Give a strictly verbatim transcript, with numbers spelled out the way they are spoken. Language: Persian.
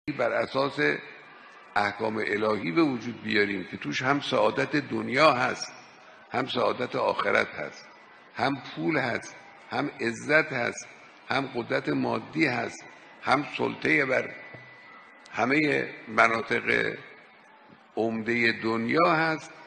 بر اساس احکام الهی به وجود بیاریم که توش هم سعادت دنیا هست، هم سعادت آخرت هست، هم پول هست، هم عزت هست، هم قدرت مادی هست، هم سلطه بر همه مناطق عمده دنیا هست.